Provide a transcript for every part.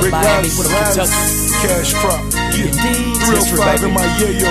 Rick Miami, what up, Kentucky? Cash Crop. Yeah. Indeed. 305 in my yayo.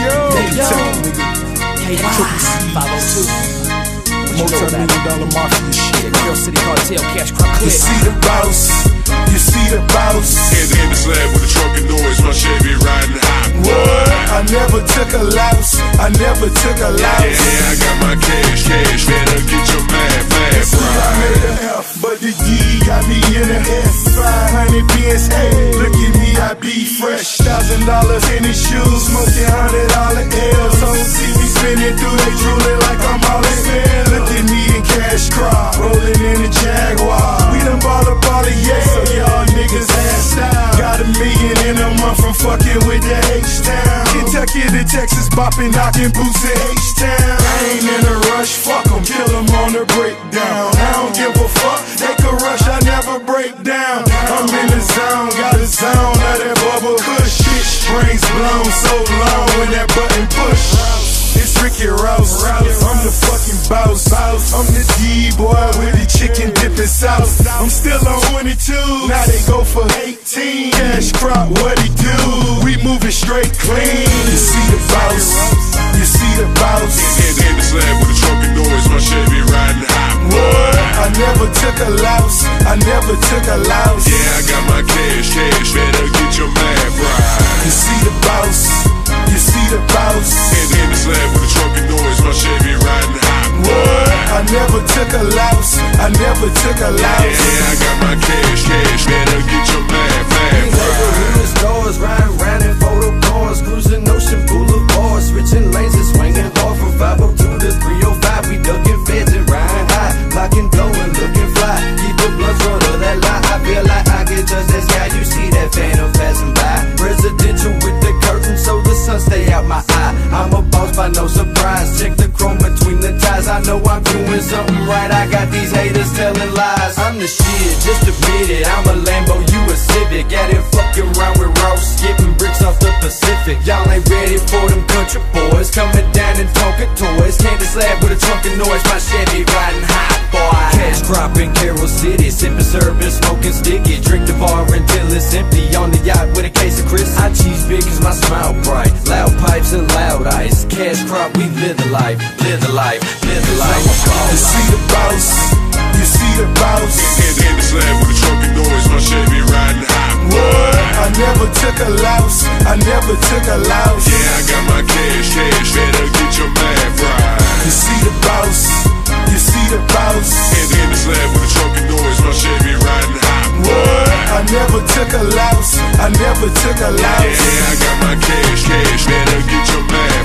K502. Multi-million-dollar mafia shit. Girl City Cartel, Cash Crop You Click. see the boss. You see the boss. In the slab with a truckin' noise, my Chevy riding hot. What? I never took a loss. I never took a loss. Yeah, I got my cash. Better get your mad See, I made a F, but the E got me in a F. 500 Benz, hey, look at me, I be fresh. $1,000 in his shoes, smoking $100 L's. So see me spinning through, they drooling like I'm all in hell. Look at me in Cash Crop, rolling in a Jaguar. We done bought up all the so y'all niggas assed out. Got $1 million in a month from fucking with the H-Town. Kentucky to Texas, bopping, knocking boots in H-Town. I ain't in a rush, fuck 'em, kill 'em on the breakdown. I don't give a fuck, they could rush, I never break down. I'm in the zone, got a zone of that bubble kush. Shit, strings blown so long when that button push. It's Ricky Rouse, I'm the fucking boss. I'm the D-boy with the chicken dipping sauce. I'm still on 22, now they go for 18. Cash Crop, what he do? We moving straight clean. You see the boss, you see the boss. In the slab with a truckin' noise, my Chevy riding hot. What? I never took a loss, I never took a loss. Yeah, I got my cash. Better get your mad right. You see the boss, you see the boss. In the slab with a truckin' noise, my Chevy riding hot. What? I never took a loss, I never took a loss. Yeah, I got my cash. Better get your mad right. Neighborhood stores, riding round in photo cars, cruising Ocean Boulevard, switching lanes and swinging hard from 502 to 305. We ducking feds and riding high, locking dough and looking fly. Keep the blunts run of that lie. I feel like I get just as sky. You see that phantom passing by. Presidential with the curtain so the sun stay out my eye. I'm a boss by no surprise. Check the chrome between the ties. I know I'm doing something right. I got these haters telling lies. I'm the shit, just admit it. I'm a Lambo, you a Civic. Out here fucking around with Ross, skipping bricks off the Pacific. Y'all ain't ready for them country boys coming down and talking toys. Candy slab with a truckin' noise, my Chevy riding hot, boy. Cash Crop in Carroll City, sipping syrup and smoking sticky. Drink the bar until it's empty. On the yacht with a case of Chris. I cheese big cause my smile bright. Loud pipes and loud ice. Cash Crop, we live the life, live the life, live the life. You see the boss, you see the boss. In the slab with a truckin' noise, my Chevy riding hot. What? I never took a loss, I never took a loss. Yeah, I got my cash. Better get your mad right. You see the boss, you see the boss. In the slab with a truckin' noise, my Chevy riding hot. What? I never took a loss, I never took a loss. Yeah, I got my cash. Better get your mad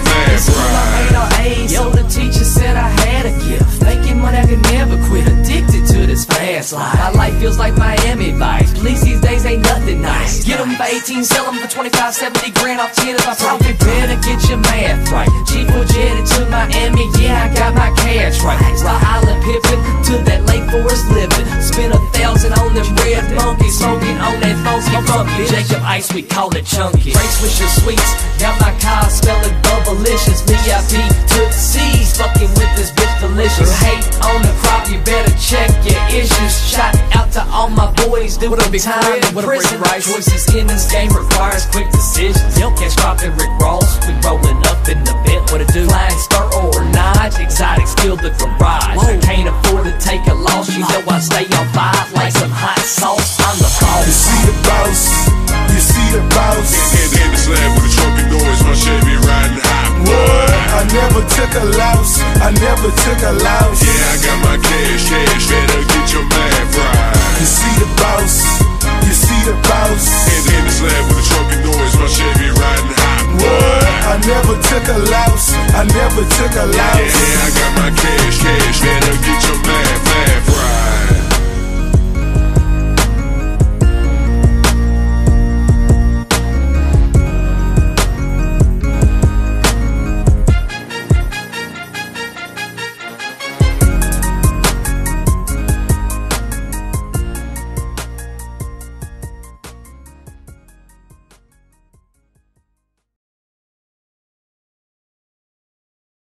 right. Yo, the teacher said I had a gift. Thinking money I could never quit. Addicted to this fast life. My life feels like Miami Vice. Police these days ain't nothing nice. Get them for 18, sell them for 25, 70 grand off 10 if I profit. Better get your math right. Chief will jetted to Miami, yeah, I got my cash right. Like Island Pippin to that Lake Forest living. Spend 1,000 on them red monkeys. Smoking on that funky Jacob Ice, we call it chunky. Breaks with your sweets. Got my car smelling bubblicious. VIP to the seas, fucking with this bitch delicious. Hate on the crop, you better check your issues. Shout out to all my boys doing time in prison. Choices in this game requires quick decisions. Cash Crop and Rick Ross, we rolling up in the bit. What it do? Flying Spur or not, exotics fill the garage. I can't afford to take a loss, you know I stay on fire like some hot sauce. I'm the boss. You see the boss, you see the boss. In the slab with a truckin' noise, my Chevy riding hot. What? I never took a loss, I never took a loss. Yeah, I got my cash. Better get